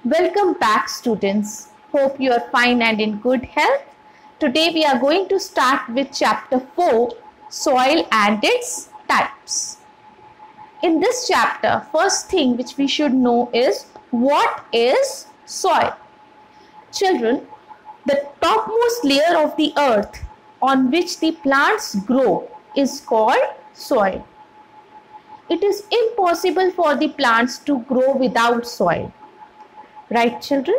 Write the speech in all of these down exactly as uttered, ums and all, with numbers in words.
Welcome back, students. Hope you are fine and in good health. Today we are going to start with chapter four, Soil and its types. In this chapter, first thing which we should know is what is soil. Children, the topmost layer of the earth on which the plants grow is called soil. It is impossible for the plants to grow without soil. Right, children?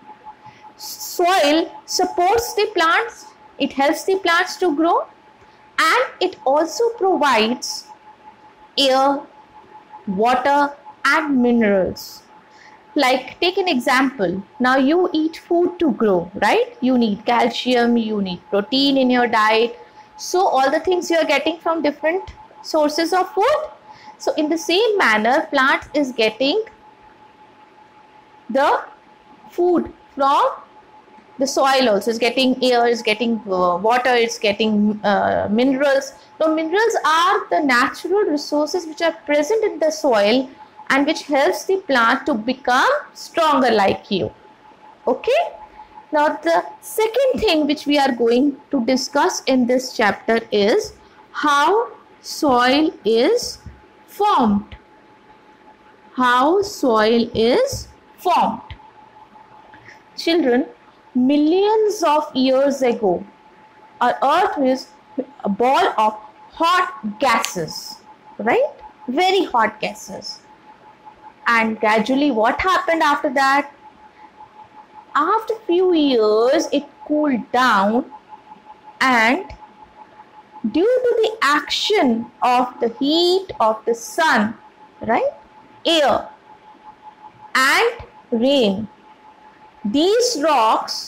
Soil supports the plants, it helps the plants to grow, and it also provides air, water, and minerals. Like, take an example. Now you eat food to grow, right? You need calcium, you need protein in your diet. So all the things you are getting from different sources of food. So in the same manner, plant is getting the food from the soil also. Is getting air, is getting uh, water, it's getting uh, minerals. Now minerals are the natural resources which are present in the soil and which helps the plant to become stronger like you. Okay. Now the second thing which we are going to discuss in this chapter is how soil is formed. How soil is formed. Children, millions of years ago, our earth is a ball of hot gases, right? Very hot gases. And gradually what happened after that? After a few years, it cooled down, and due to the action of the heat of the sun, right, air and rain, these rocks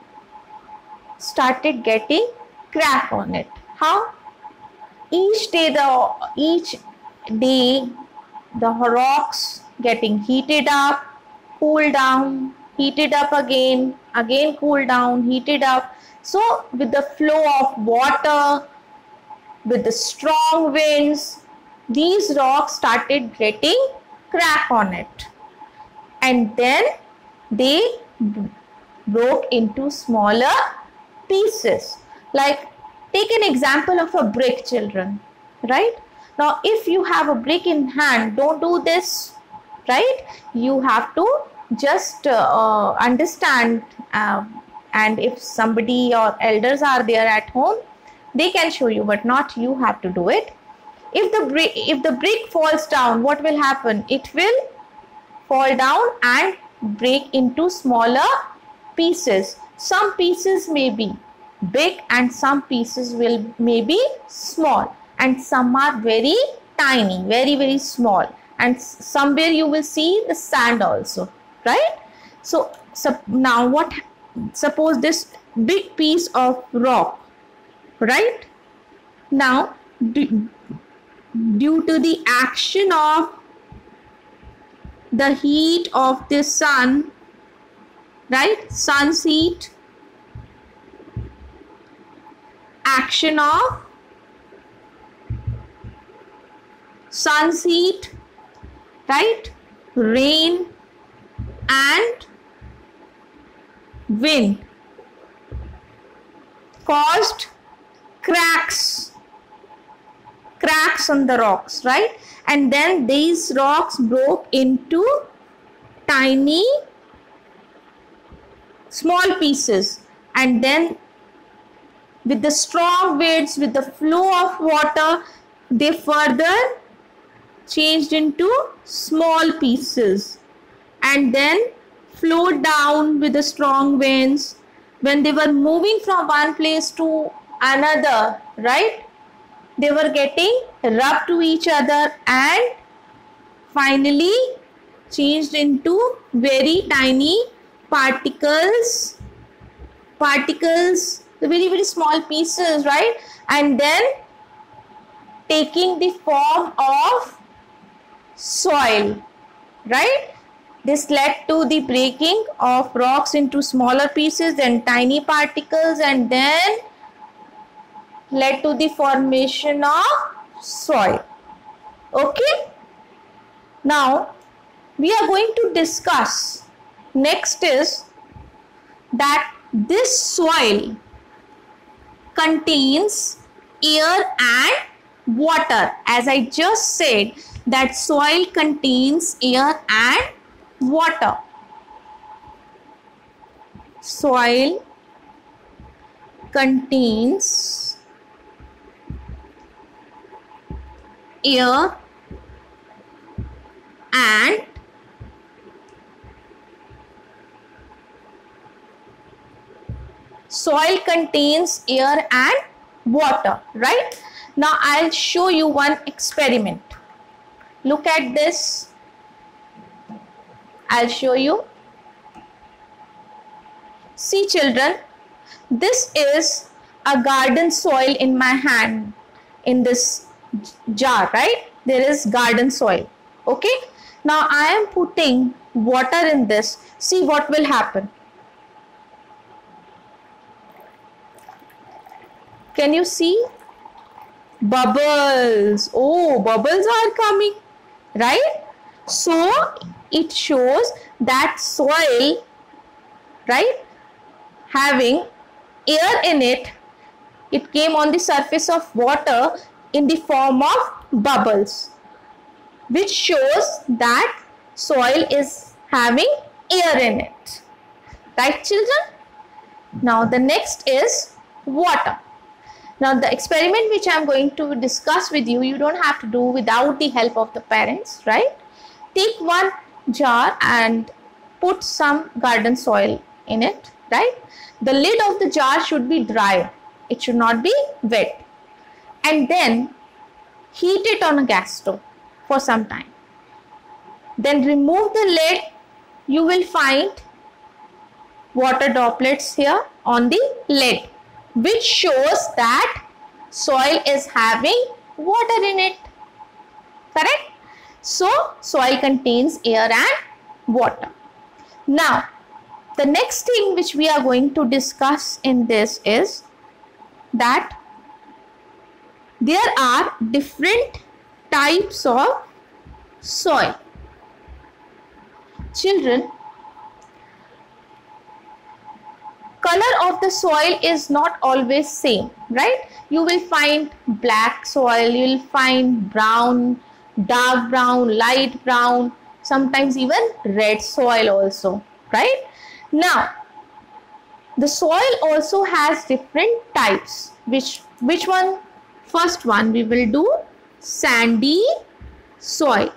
started getting crack on it. How? Each day the each day the rocks getting heated up, cool down, heated up again, again cool down, heated up. So with the flow of water, with the strong winds, these rocks started getting crack on it, and then they broke into smaller pieces. Like, take an example of a brick, children, right? Now if you have a brick in hand, don't do this, right? You have to just uh, understand, uh, and if somebody or elders are there at home, they can show you, but not you have to do it. If the brick if the brick falls down, what will happen? It will fall down and break into smaller pieces. Some pieces may be big and some pieces will may be small, and some are very tiny, very very small, and somewhere you will see the sand also, right? So, so now what, suppose this big piece of rock, right? Now due, due to the action of the heat of the sun, right, sun's heat, action of sun's heat, right, rain and wind caused cracks cracks on the rocks, right? And then these rocks broke into tiny small pieces, and then with the strong winds, with the flow of water, they further changed into small pieces, and then flowed down with the strong winds. When they were moving from one place to another, right, they were getting rubbed to each other and finally changed into very tiny particles, particles, the very very small pieces, right, and then taking the form of soil, right? This led to the breaking of rocks into smaller pieces, then tiny particles, and then led to the formation of soil. Okay. Now we are going to discuss next is that this soil contains air and water. As I just said, that soil contains air and water. Soil contains air and soil contains air and water, right? Now I'll show you one experiment. Look at this. I'll show you. See children, this is a garden soil in my hand, in this jar, right? There is garden soil. Okay. Now I am putting water in this. See what will happen. Can you see? Bubbles. Oh, bubbles are coming, right? So it shows that soil, right, having air in it, it came on the surface of water in the form of bubbles, which shows that soil is having air in it. Right, children? Now the next is water. Now the experiment which I am going to discuss with you, you don't have to do without the help of the parents, right? Take one jar and put some garden soil in it, right? The lid of the jar should be dry. It should not be wet. And then heat it on a gas stove for some time. Then remove the lid. You will find water droplets here on the lid, which shows that soil is having water in it. Correct? So soil contains air and water. Now the next thing which we are going to discuss in this is that there are different types of soil. Children, color of the soil is not always same, right? You will find black soil, you will find brown, dark brown, light brown, sometimes even red soil also, right? Now the soil also has different types. Which which one? First one we will do sandy soil.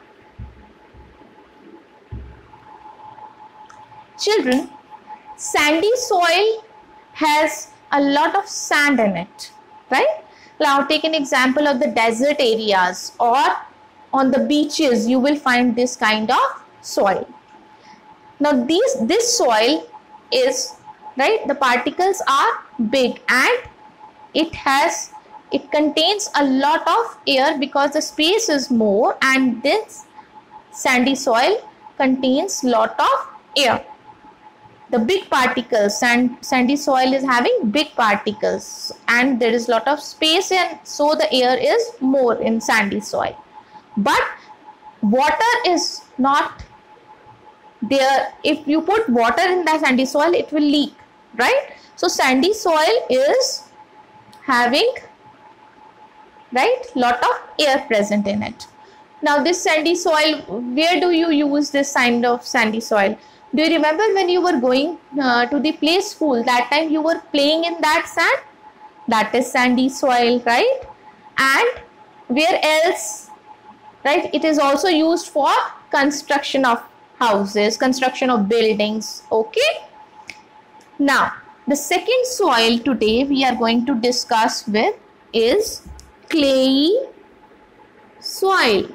Children, sandy soil has a lot of sand in it, right? Now take an example of the desert areas or on the beaches, you will find this kind of soil. Now these this soil is, right, the particles are big and it has it contains a lot of air because the space is more, and this sandy soil contains lot of air. The big particles, sand, sandy soil is having big particles and there is lot of space, and so the air is more in sandy soil. But water is not there. If you put water in the sandy soil, it will leak, right? So sandy soil is having, right, lot of air present in it. Now this sandy soil, where do you use this kind of sandy soil? Do you remember when you were going uh, to the play school, that time you were playing in that sand? That is sandy soil, right? And where else, right? It is also used for construction of houses, construction of buildings, okay? Now the second soil today we are going to discuss with is clayey soil.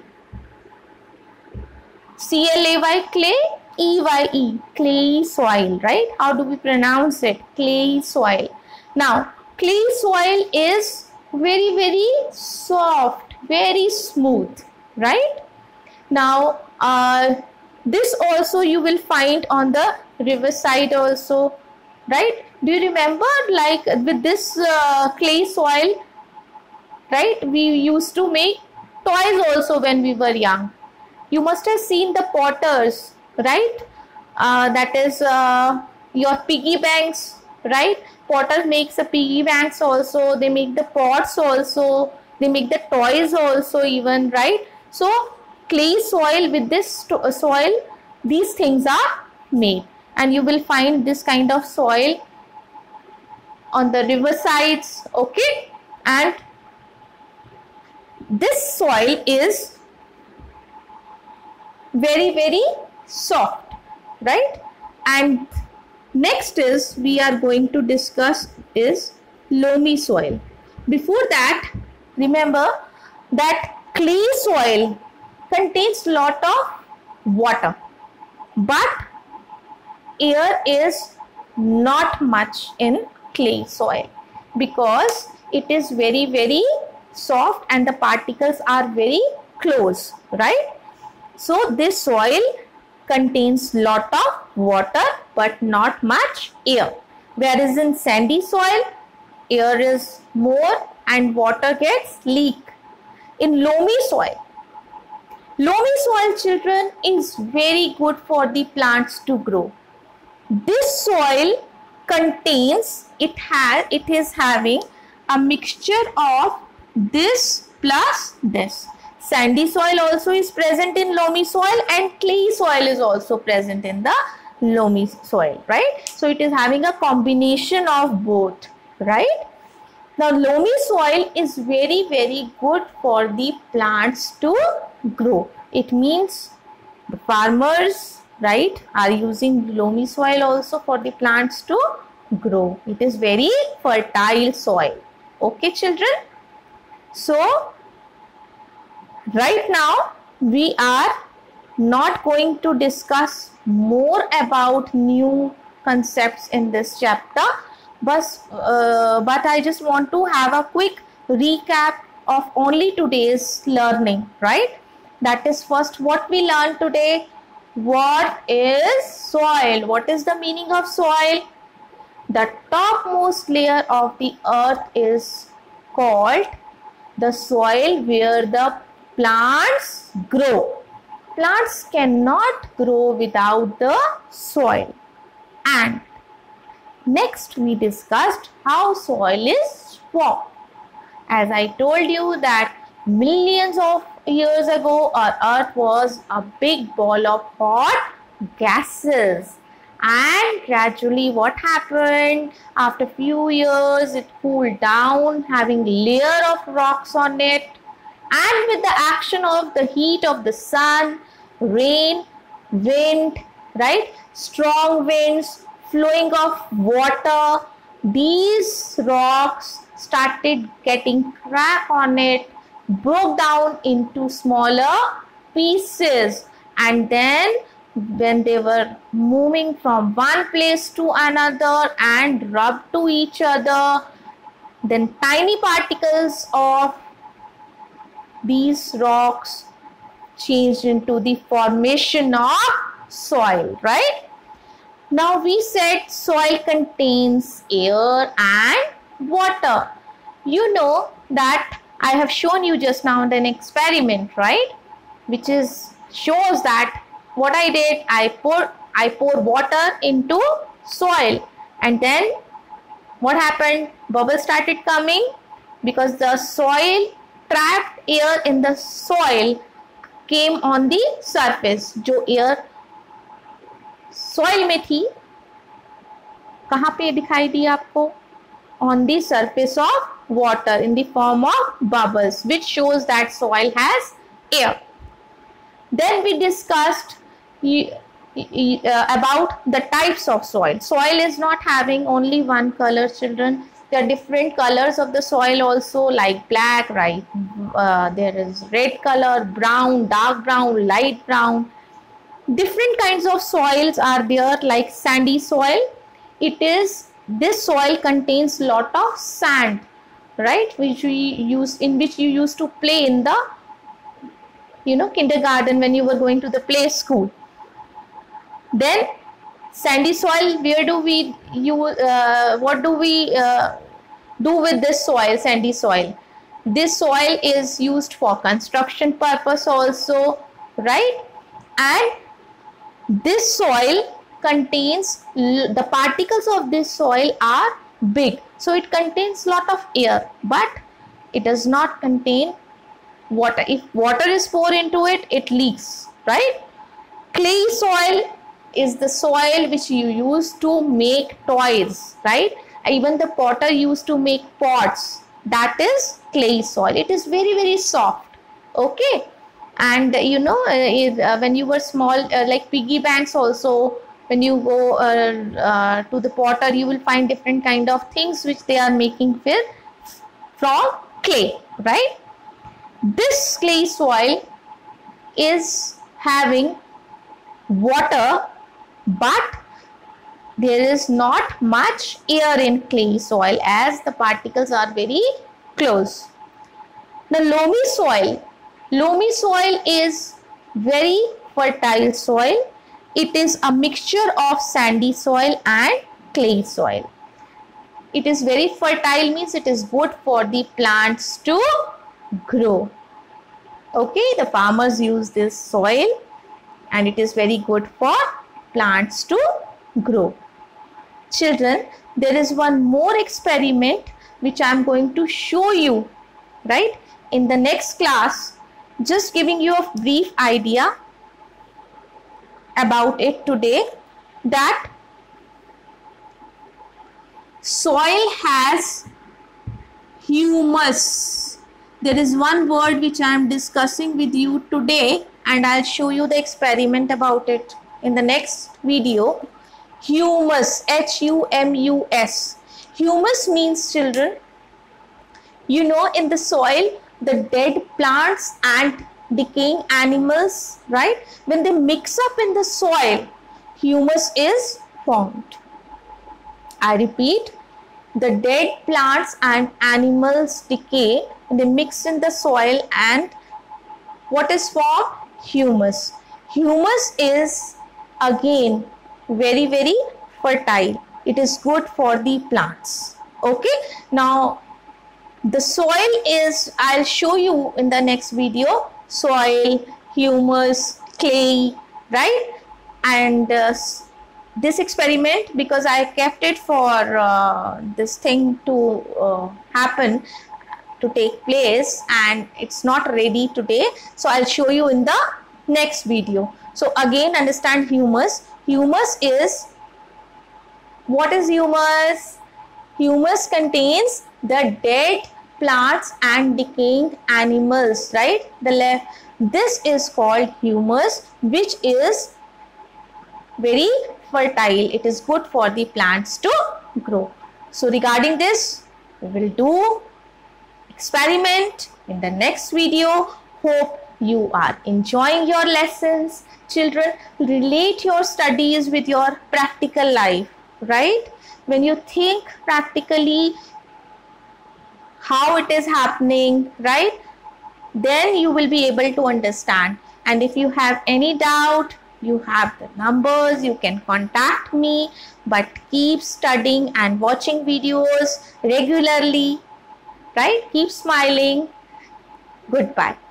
C L A Y, clay, E Y E, clayey soil, right? How do we pronounce it? Clayey soil. Now clay soil is very very soft, very smooth, right? Now uh, this also you will find on the riverside also, right? Do you remember, like with this uh, clay soil, right, we used to make toys also when we were young. You must have seen the potters, right? uh, that is uh, your piggy banks, right? Potter makes the piggy banks also, they make the pots also, they make the toys also even, right? So clay soil, with this soil these things are made, and you will find this kind of soil on the river sides, okay? And this soil is very very soft, right? And next is we are going to discuss is loamy soil. Before that, remember that clay soil contains lot of water, but air is not much in clay soil because it is very very soft and the particles are very close, right? So this soil contains lot of water but not much air, whereas in sandy soil air is more and water gets leak. In loamy soil, loamy soil, children, is very good for the plants to grow. This soil contains, it has, it is having a mixture of this plus this. Sandy soil also is present in loamy soil and clay soil is also present in the loamy soil, right? So it is having a combination of both, right? Now loamy soil is very very good for the plants to grow. It means the farmers, right, are using loamy soil also for the plants to grow. It is very fertile soil, okay children? So right now we are not going to discuss more about new concepts in this chapter, but, uh, but I just want to have a quick recap of only today's learning, right? That is, first what we learned today. What is soil? What is the meaning of soil? The topmost layer of the earth is called the soil where the plants grow. Plants cannot grow without the soil. And next we discussed how soil is formed. As I told you that millions of years ago our earth was a big ball of hot gases, and gradually what happened, after few years it cooled down, having layer of rocks on it, and with the action of the heat of the sun, rain, wind, right, strong winds, flowing of water, these rocks started getting crack on it, broke down into smaller pieces, and then when they were moving from one place to another and rubbed to each other, then tiny particles of these rocks changed into the formation of soil, right? Now we said soil contains air and water. You know that I have shown you just now in an experiment, right? Which is shows that what I did, I pour I pour water into soil, and then what happened? Bubbles started coming because the soil trapped air in the soil came on the surface. जो air soil में थी, कहाँ पे दिखाई दी आपको? On the surface of water in the form of bubbles, which shows that soil has air. Then we discussed uh, about the types of soil. Soil is not having only one color, children. There are different colors of the soil also, like black, right? Uh, there is red color, brown, dark brown, light brown. Different kinds of soils are there, like sandy soil. It is, this soil contains lot of sand, right, which we use, in which you used to play in the, you know, kindergarten when you were going to the play school. Then sandy soil, where do we you uh, what do we uh, do with this soil, sandy soil? This soil is used for construction purpose also, right? And this soil contains, the particles of this soil are big, so it contains lot of air, but it does not contain water. If water is poured into it, it leaks, right? Clay soil is the soil which you use to make toys, right? Even the potter used to make pots. That is clay soil. It is very very soft. Okay, and you know, uh, when you were small, uh, like piggy banks also, when you go uh, uh, to the potter, you will find different kind of things which they are making with from clay, right? This clay soil is having water, but there is not much air in clay soil as the particles are very close. The loamy soil, loamy soil is very fertile soil. It is a mixture of sandy soil and clay soil. It is very fertile, means it is good for the plants to grow. Okay, the farmers use this soil and it is very good for plants to grow. Children, there is one more experiment which I am going to show you, right, in the next class. Just giving you a brief idea about it today, that soil has humus. There is one word which I am discussing with you today, and I'll show you the experiment about it in the next video. Humus, H U M U S. Humus means, children, you know, in the soil, the dead plants and decaying animals, right? When they mix up in the soil, humus is formed. I repeat, the dead plants and animals decay, they mix in the soil, and what is formed? Humus. Humus is again very very fertile. It is good for the plants. Okay, now the soil is, I'll show you in the next video, soil, humus, clay, right? And uh, this experiment, because I kept it for uh, this thing to uh, happen, to take place, and it's not ready today, so I'll show you in the next video. So again, understand humus. Humus is, what is humus? Humus contains the dead plants and decaying animals, right? The left, this is called humus, which is very fertile. It is good for the plants to grow. So regarding this, we will do experiment in the next video. Hope you are enjoying your lessons. Children, relate your studies with your practical life, right? When you think practically how it is happening, right, then you will be able to understand. And if you have any doubt, you have the numbers, you can contact me. But keep studying and watching videos regularly, right? Keep smiling. Goodbye.